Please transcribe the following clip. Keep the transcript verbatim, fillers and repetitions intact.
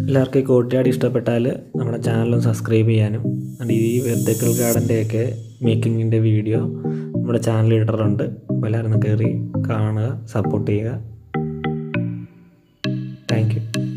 എല്ലാവർക്കും ഈ കോട്ടിയാടി ഇഷ്ടപ്പെട്ടാൽ നമ്മുടെ ചാനലും സബ്സ്ക്രൈബ് ചെയ്യാനും and ഈ വെർട്ടിക്കൽ ഗാർഡൻ്റെയൊക്കെ മേക്കിങ്ങിൻ്റെ വീഡിയോ നമ്മുടെ ചാനലിൽ ഇട്ടിട്ടുണ്ട്. അപ്പോൾ എല്ലാവരും ഒന്ന് കയറി കാണുക, സപ്പോർട്ട് ചെയ്യുക. Thank U.